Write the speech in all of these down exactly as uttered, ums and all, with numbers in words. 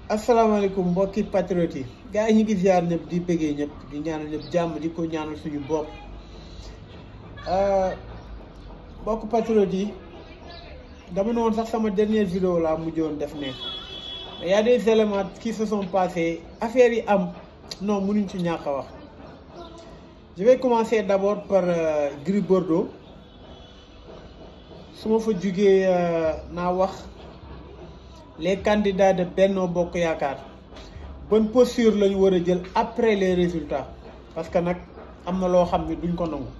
asalaamaaleykum mbokki patriote yi gars yi ñu ngi ziar ñëpp di bëggee ñëpp di ñaanal ñëpp jàmm di ko ñaanal suñu bopp mbokk patriote yi dama ne woon sax sama dernière vidéo laa mujjoon def ne y a des éléments qui se sont passés affaires yi am non mënuñ ci ñàkk a wax. Je vais commencer d'abord par euh, Gris Bordeaux su ma fa jugee naa wax les candidats de Benno Bokk Yaakaar bonne posture la ñu war a jël après les résultats parce que nag am na loo xam ne duñ ko nangu.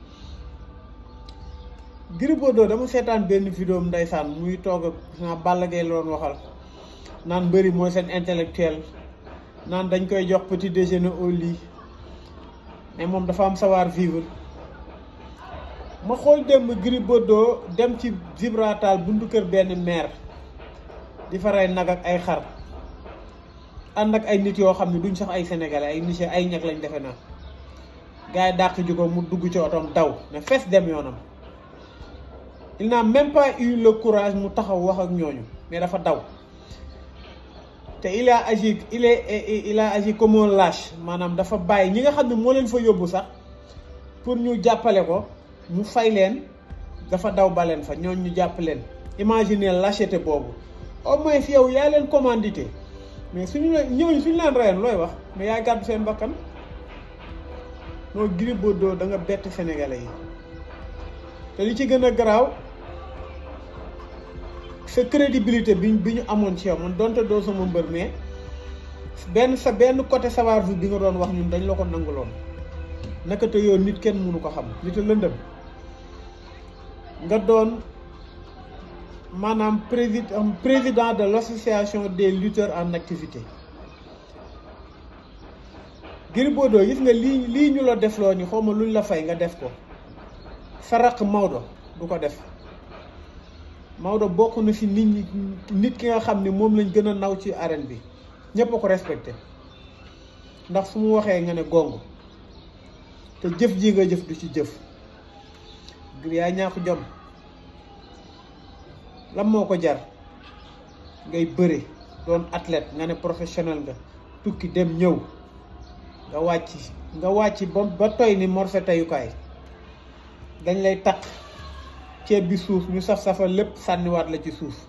Gris Bordeaux dama seetaan benn vidéo ndeysaan muy toog ak naa Balla Gaye la doon waxal naan mbëri mooy seen intellectuel naan dañ koy jox petit déjeuner au lit mais moom dafa am savoir vivre. ma xool démb Gris Bordeaux dem ci Gibraltar buntu kër benn maire di fa rey nag ak ay xar ànd ak ay nit yoo xam ne duñ sax ay sénégalais ay nit ay ñag lañ defe naa gars yi dàq ji ko mu dugg ci otom daw ne fees dem yoonam. Il n'a même pas eu le courage mu taxaw wax ak ñooñu mais dafa daw te il a agi il est il a agi comme un lâche maanaam dafa bàyyi ñi nga xam ne moo leen fa yóbbu sax pour ñu jàppale ko mu fay leen dafa daw ba leen fa ñooñu ñu jàpp leen. Imaginez lâcheté boobu au moins yow yaa leen commandité mais suñu la ñooñu suñu leen reyoon looy wax mais yaa gàddu seen bakkan. noo Gris Bordeaux da nga bett sénégalais yi te li ci gën a garaaw sa crédibilité bi bi ñu amoon ci yow man donte doo sama mbër mais benn sa benn côté savoir bi nga doon wax ñun dañ la ko nanguloon naka te yow nit kenn mënu ko xam nit a lëndëm nga doon maanaam président président de l'association des lutteurs en activité. Gris Bordeaux gis nga lii lii ñu la defloo ni xaw ma luñ la fay nga def ko sa raq Maodo du ko def Maodo bokk na ci nit ñi nit ki nga xam ni moom lañ gën a naw ci arène bi ñëpp a ko respecté ndax su mu waxee nga ne gong te jëf ji nga jëf du ci jëf. Gris yaa ñàkk jom lan moo ko jar ngay bëre doon athlète nga ne professionnel nga tukki dem ñëw nga wàcc nga wàcc ba ba toy ni morse teyukaay dañ lay takk ceeb bi suuf ñu saf safal lépp sànniwaat la ci suuf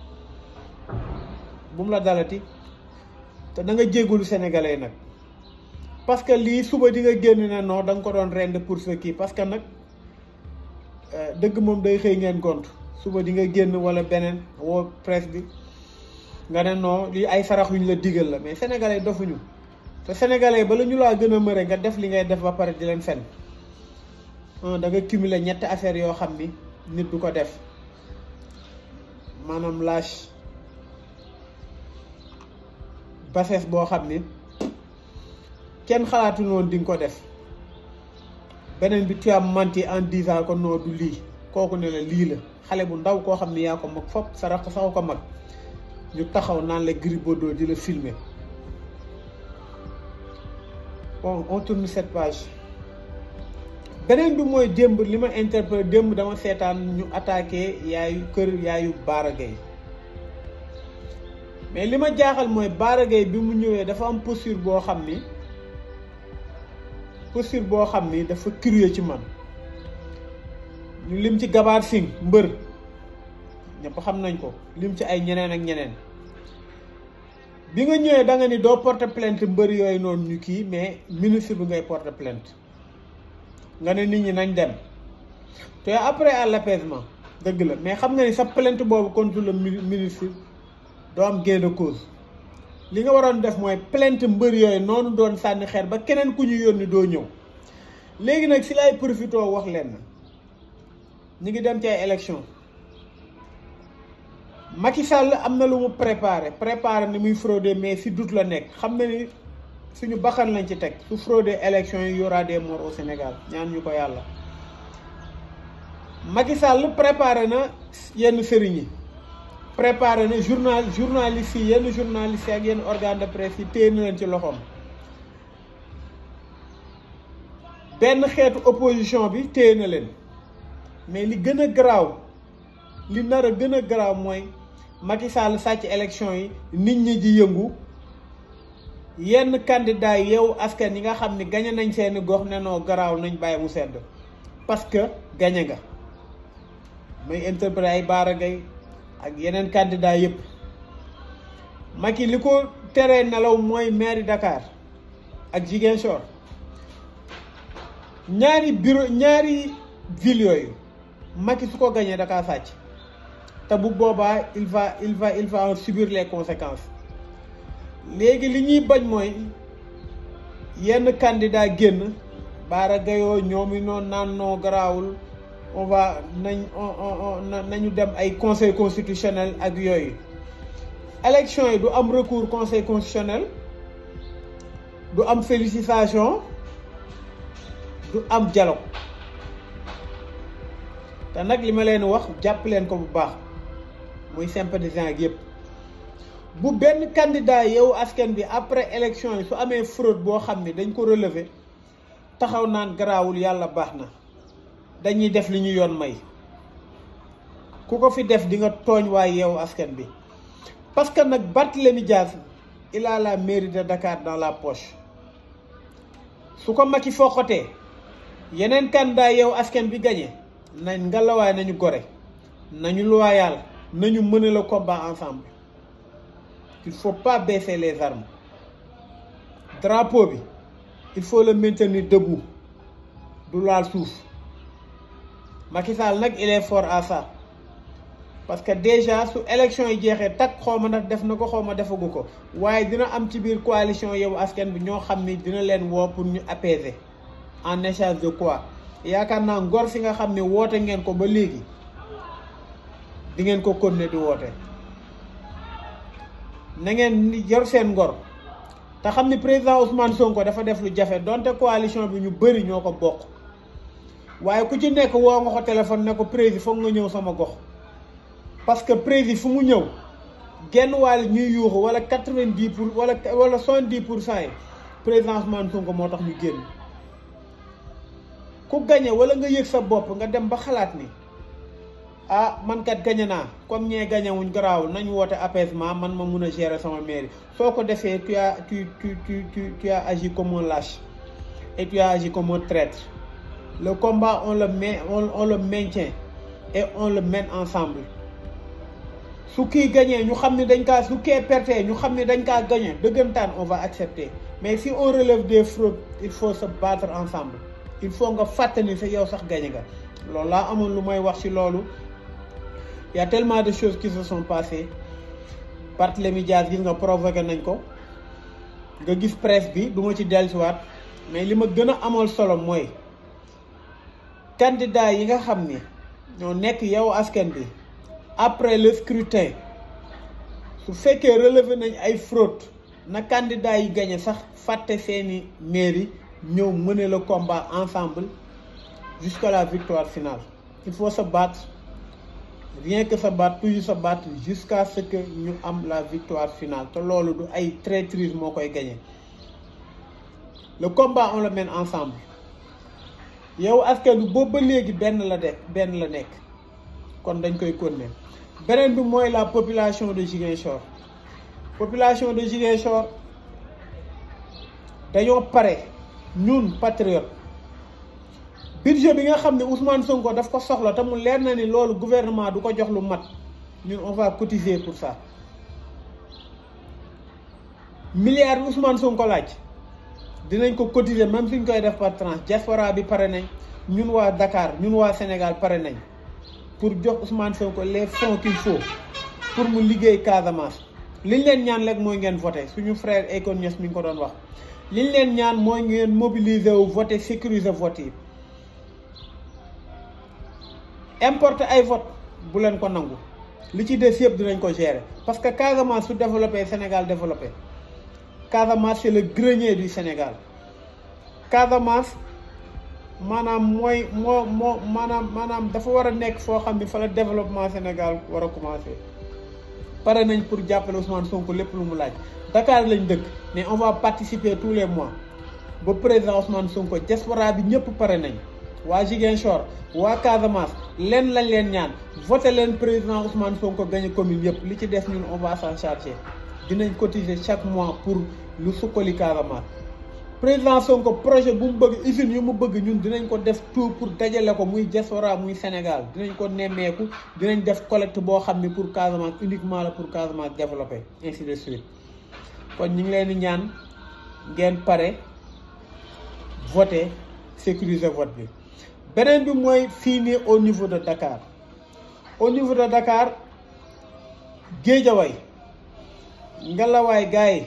bu mu la dalati te da nga jéggulu sénégalais nag parce que lii suba di nga génn ne non da nga ko doon rend pour ce kii parce que nag dëgg moom day xëy ngeen gont suba di nga génn wala beneen woo presse bi nga ne non lii ay sarax yu ñu la digal la mais sénégalais dofuñu te sénégalais bala ñu laa gën a mëre nga def li ngay def ba pare di leen fen da nga cumuler ñetti affaire yoo xam ni nit du ko def maanaam lâche bassesse boo xam ni kenn xalaatuñu woon di nga ko def beneen bi tu as menti en disant ko non du lii kooku ne la lii la xale bu ndaw koo xam ni yaa ko mag fop sa rakk sax ko mag ñu taxaw naan la Gris Bordeaux di la filmer. Bon on tourne cette page beneen bi mooy démb li ma interpellé démb dama seetaan ñu attaqué yaayu kër yaayu Bara Gaye mais li ma jaaxal mooy Bara Gaye bi mu ñëwee dafa am posture boo xam ni posture boo xam ni dafa curieux ci man ñu lim ci Gabar Singh mbër ñëpp xam nañ ko lim ci ay ñeneen ak ñeneen bi nga ñëwee da nga ni doo porter plainte mbër yooyu noonu ñu kii mais ministre bi ngay porter plainte nga ne nit ñi nañ dem te après à l'apaisement dëgg la mais xam nga ni sa plainte boobu contre le ministre doo am gain de cause li nga waroon def mooy plainte mbër yooyu noonu doon sànni xeer ba keneen ku ñu yónni doo ñëw. léegi nag si lay profité wax leen na ñu ngi dem ci ay élection Macky Sall am na lu mu préparé préparé ni muy frauder mais si doute la nekk xam na ni suñu bakkan lañ ci teg su frauder élection yi y aura des morts au Sénégal ñaan ñu ko yàlla. Macky Sall préparé na yenn sëriñ yi préparé na journal journalistes yi yenn journalistes yi ak yenn organe de presse yi téye na leen ci loxoom. benn xeetu opposition bi téye na leen mais li gën a garaaw li nar a gën a garaaw mooy Macky Sall sàcc élection yi nit ñi di yëngu yenn candidat Yewwi Askan yi nga xam ni gañe nañ seeni gox ne noo garaaw nañ bàyyi mu sedd parce que gañe nga may interpellé ay Bara Gaye ak yeneen candidat yëpp. Macky li ko teree nelaw mooy mairie Dakar ak Ziguinchor ñaari bureau ñaari ville yooyu Macky su ko gañee Dakar sàcc te bu boobaa il va il va il va en subir les conséquences. léegi li ñuy bañ mooy yenn candidat génn Bara Gaye ñoom i noonu naan noo garaawul on va nañ nañu dem ay conseil constitutionnel ak yooyu. élection yi du am recours conseil constitutionnel du am félicitation du am dialogue te nag li ma leen wax jàpp leen ko bu baax muy sympathisant ak yëpp. bu benn candidat Yewwi Askan bi après élection yi su amee fraude boo xam ne dañ ko relever taxaw naan garaawul yàlla baax na dañuy def li ñu yoon may ku ko fi def di nga tooñ waaye Yewwi Askan bi parce que nag Barthélémy Dias il a la mairie de Dakar dans la poche su ko Macky foqatee yeneen candidat Yewwi Askan bi gagné nañ ngalawaay nañu gore nañu loyal nañu mener le combat ensemble. Il ne faut pas baisser les armes. Drapeau bi il faut le maintenir debout du laal suuf Macky Sall nag il est fort à ça parce que déjà su élection yi jeexee takk xaw ma nag def na ko xaw ma defagu ko waaye dina am ci biir coalition Yewwi Askan bi ñoo xam ni dina leen woo pour ñu apaiser en échange de quoi yaakaar naa ngor fi nga xam ne woote ngeen ko ba léegi di ngeen ko continuer di woote. na ngeen yor seen ngor te xam ni président Ousmane Sonko dafa def lu jafe donte coalition bi ñu bëri ñoo ko bokk waaye ku ci nekk woo nga ko téléphone ne ko président foog nga ñëw sama gox parce que président fu mu ñëw genn wàll ñuy yuuxu wala quatre-vingt-dix pour wala wala soixante-dix pour cent yi président Ousmane Sonko moo tax ñu génn ku gañe wala nga yëg sa bopp nga dem ba xalaat ni ah man kat gañe naa comme ñee gañe wuñ garaawul nañ woote apaisement man ma mun a gérer sama mairie soo ko defee tu as tu tu tu tu tu as agi comme un lâche et tu as agi comme un traître. Le combat on le met on, on le maintient et on le mène ensemble su kii gañee ñu xam ne dañ kaa su kee pertee ñu xam ne dañ kaa gañe dëggantaan on va accepter mais si on relève des fraudes il faut se battre ensemble il faut nga fàttali sa yow sax gañe nga loolu laa amoon lu may wax ci loolu. Il y a tellement de choses qui se sont passées Barthélémy Dias gis nga provoqué nañ ko nga gis presse bi du ma ci dellusiwaat mais li ma gën a amal solo mooy candidat yi nga xam ni ñoo nekk Yewwi Askan bi après le scrutin su fekkee relevé nañ ay fraude na candidat yi gagné sax fàtte seeni mairie ñëw mener le combat ensemble jusqu'à la victoire finale. Il faut se battre. Rien que se battre, toujours se battre jusqu'à ce que ñu am la victoire finale te loolu du ay traîtrise moo koy gagné. Le combat on le mène ensemble. Yewwi Askan bi boobu ba léegi benn la de benn la nekk kon dañ koy continuer. Beneen bi mooy la population de Ziguinchor. Population de Ziguinchor dañoo pare ñun patriote. Budget bi nga xam ne Ousmane Sonko daf ko soxla te mu leer na ni loolu gouvernement du ko jox lu mat ñun on va cotiser pour ça milliards bi Ousmane Sonko laaj dinañ ko cotiser même suñ koy def par tranche diaspora bi pare nañ ñun waa Dakar ñun waa Sénégal pare nañ pour jox Ousmane Sonko les fonds qu'il faut pour mu liggéey Casamance. liñ leen ñaan rek mooy ngeen voté suñu frère Akon Niass mi ngi ko doon wax liñ leen ñaan mooy ngeen mobiliser wu voté sécuriser vote yi. Importer ay vote bu leen ko nangu li ci des yëpp dinañ ko gérer parce que Casamance su développé Sénégal développé Casamance c'est le grenier du Sénégal Casamance maanaam mooy moo moo maanaam maanaam dafa war a nekk foo xam ni fa la développement Sénégal war a commencer. pare nañ pour jàppale Ousmane Sonko lépp lu mu laaj Dakar lañ dëkk mais on va participer tous les mois ba président Ousmane Sonko diaspora bi ñëpp pare nañ. waa Ziguinchor waa Casamance leen lañ leen ñaan voté leen président Ousmane Sonko gagné commune yëpp li ci des ñun on va s'en charger dinañ cotiser chaque mois pour lu sukkali Casamance. président Sonko projet bu mu bëgg usine yu mu bëgg ñun dinañ ko def tout pour dajale ko muy diaspora muy Sénégal dinañ ko nemmeeku dinañ def collecte boo xam ne pour Casamance uniquement la pour Casamance développer ainsi de suite kon ñu ngi leen di ñaan ngeen pare voter sécuriser vote bi. beneen bi mooy fii nii au niveau de Dakar au niveau de Dakar Guédiawaye ngelawaay gars yi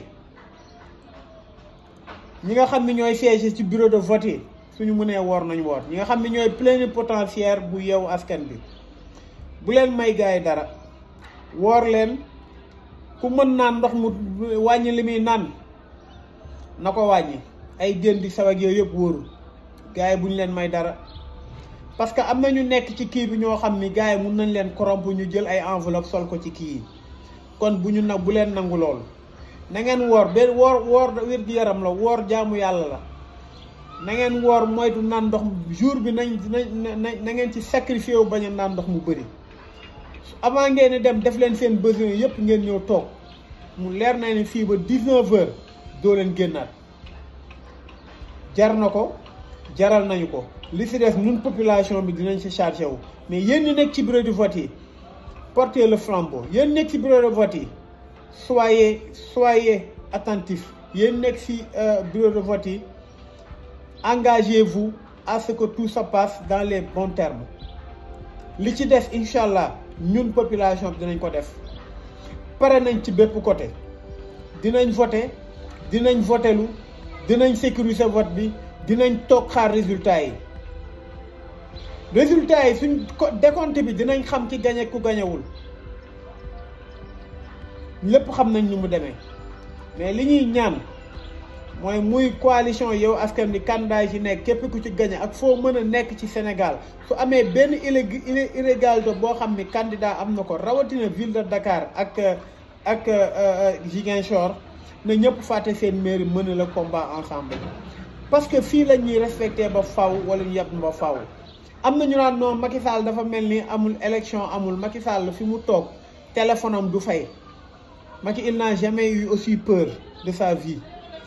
ñi nga xam ne ñooy siège ci bureau de vote yi suñu mënee woor nañ woor ñi nga xam ne ñooy plénipotentiaire bu yeewu askan bi bu leen may gars yi dara woor leen ku mën naan ndox mu wàññi li muy naan na ko wàññi ay jën di saw ak yooyu yëpp wóoru gars yi bu ñu leen may dara parce que am na ñu nekk ci kii bi ñoo xam ni gars yi mun nañ leen corrompre ñu jël ay enveloppe sol ko ci kii yi kon bu ñu nag bu leen nangu loolu na ngeen woor benn woor woor wér gi yaram la woor jaamu yàlla la na ngeen woor moytu naan ndox jour bi nañ na na ngeen ci sacrifié wu bañ a naan ndox mu bëri avant ngeen di dem def leen seen besoin yëpp ngeen ñëw toog mu leer na ne fii ba dix-neuf heures doo leen génnaat jar na ko jaral nañu ko li si des ñun population bi dinañ si chargé wu mais yéen ñi nekk ci bureau de vote yi portez le flambeau yéen nekk ci bureau de vote yi soyez soyez attentifs yéen nekk ci bureau de vote yi engagez-vous à ce que tout se passe dans les bons termes li ci des incha allah ñun population bi dinañ ko def pare nañ ci bépp côté dinañ voter dinañ votelu dinañ sécuriser vote bi dinañ toog xaar résultat yi résultat yi suñ décompte bi dinañ xam ci gañe ku gañewul lépp xam nañ ni mu demee mais li ñuy ñaan mooy muy coalition yow askan bi candidat yi ci nekk képp ku ci gañe ak foo mën a nekk ci Sénégal su amee benn illégalité boo xam ni candidat am na ko rawatina ville de Dakar ak ak Ziguinchor na ñëpp fàtte seen mairie mën la combat ensemble parce que fii la ñuy respecté ba faw wala ñu yàpp ba faw am na ñu naan non Macky Sall dafa mel ni amul élection amul Macky Sall fi mu toog téléphone am du fay Macky il n'a jamais eu aussi peur de sa vie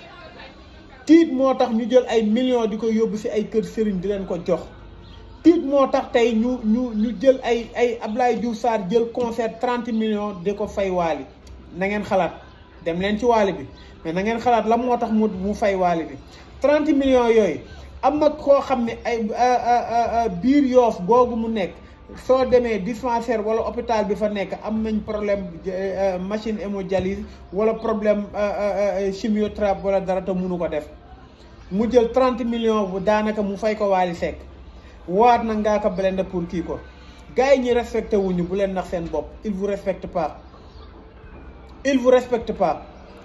tiit moo tax ñu jël ay millions di ko yóbbu ci ay kër sëriñ di leen ko jox tiit moo tax tey ñu ñu ñu jël ay ay Ablaye Diouf Sarr jël concert trente millions di ko fay waali na ngeen xalaat dem leen ci waali bi mais na ngeen xalaat la moo tax mu mu fay waali bi trente millions yooyu am na koo xam ne ay biir Yoof googu mu nekk soo demee dispensaire wala hôpital bi fa nekk am nañ problème machine hémodialyse wala problème chimiothérapie wala dara te mënu ko def mu jël trente millions bu daanaka mu fay ko Wally Seck waat na ngaa ko Blindé pour kii ko gars yi ñi respecté wuñu bu leen nax seen bopp il vous respecte pas il vous respecte pas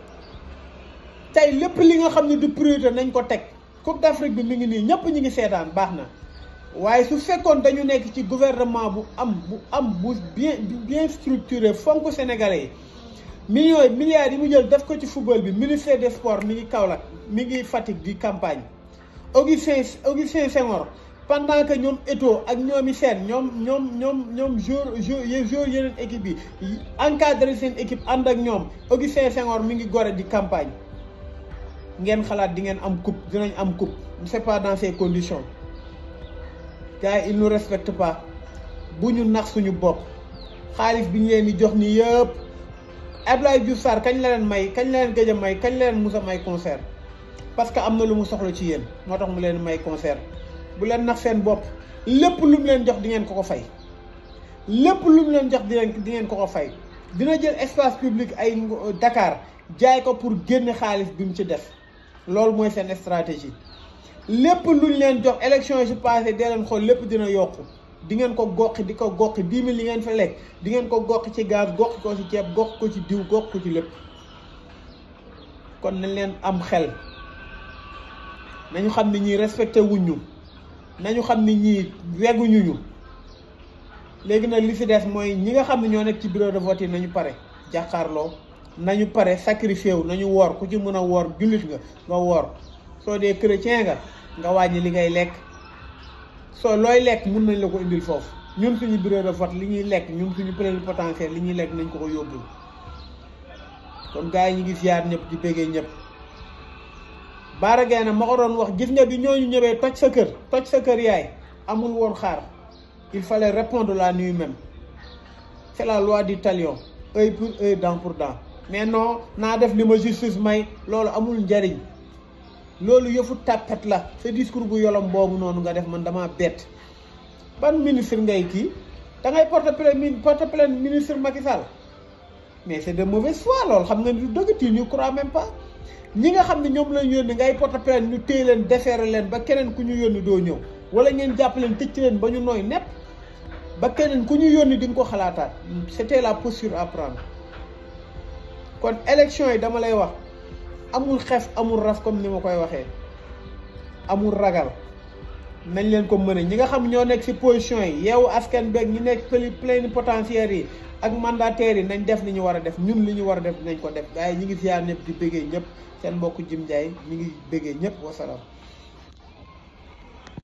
tey lépp li nga xam ne du priorité nañ ko teg Coupe d'Afrique bi mi ngi nii ñëpp ñi ngi seetaan baax na waaye su fekkoon dañu nekk ci gouvernement bu am bu am bu bien bien structuré fonk sénégalais yi millions yi milliards yi mu jël def ko ci football bi ministère des sports mi ngi Kaolack mi ngi Fatick di campagne Augustin Augustin Senghor pendant que ñoom Eto'o ak ñoomi seen ñoom ñoom ñoom ñoom jour jour jour yeneen équipe yi encadré seen équipe ànd ak ñoom Augustin Senghor mi ngi Gorée di campagne ngeen xalaat di ngeen am coupe dinañ am coupe c'est pas dans ces conditions gars yi ils nous respectent pas bu ñu nax suñu bopp xaalis bi ñu leen di jox ni yëpp Abdoulaye Diouf Sarr kañ la leen may kañ la leen gëj a may kañ la leen mus a may concert parce que am na lu mu soxla ci yéen moo tax mu leen may concert bu leen nax seen bopp lépp lu mu leen jox di ngeen ko ko fay lépp lu mu leen jox di ngeen di ngeen ko ko fay dina jël espace public ay Dakar jaay ko pour génne xaalis bi mu ci def loolu mooy seen stratégie lépp luñ leen jox élection yi su passé dee leen xool lépp dina yokku di ngeen ko goqi di ko goqi dix mille li ngeen fa lekk di ngeen ko goqi ci gaz goqi ko ci ceeb goqi ko ci diw goqi ko ci lépp kon nañ leen am xel nañu xam ne ñii respecté wuñu nañu xam ne ñii weguñu ñu léegi nag li fi des mooy ñi nga xam ne ñoo nekk ci bureau de vote yi nañu pare jàkkaarloo nañu pare sacrifié wu nañu woor ku ci mën a woor jullit nga nga woor soo dee chrétien nga nga wàññi li ngay lekk soo looy lekk mun nañ la ko indil foofu ñun suñu bureau de vote li ñuy lekk ñun suñu plénipotentiaire li ñuy lekk nañ ko ko yóbbul kon gars yi ñu ngi ziar ñëpp di bëggee ñëpp. Bara Gaye nag ma ko doon wax gis nga bi ñooñu ñëwee toj sa kër toj sa kër yaay amul woon xaar il fallait répondre la nuit même c'est la loi du talion œil pour œil dent pour dent mais non naa def li ma justice may loolu amul njariñ loolu yëfu tàppet la sa discours bu yolom boobu noonu nga def man dama bett ban ministre ngay kii da ngay porte plainte porte plainte ministre Macky Sall mais c'est de mauvaise foi loolu xam nga du dëgg ti ñu croit même pas ñi nga xam ne ñoom lañ yónni ngay porte plainte ñu téye leen déférer leen ba keneen ku ñu yónni doo ñëw wala ngeen jàpp leen tëj leen ba ñu nooy nepp ba keneen ku ñu yónni di nga ko xalaataat c'était la posture à prendre kon élection yi dama lay wax amul xef amul raf comme ni ma koy waxee amul ragal nañ leen ko mën a ñi nga xam ñoo nekk ci position yi yeewu askan beeg ñi nekk plénipotentiaires yi ak mandataires yi nañ def li ñu war a def ñun li ñu war a def nañ ko def gars yi ñi ngi ziar ñëpp di bëggee ñëpp seen mbokk Jim Ndiaye ñi ngi bëggee ñëpp wasalaam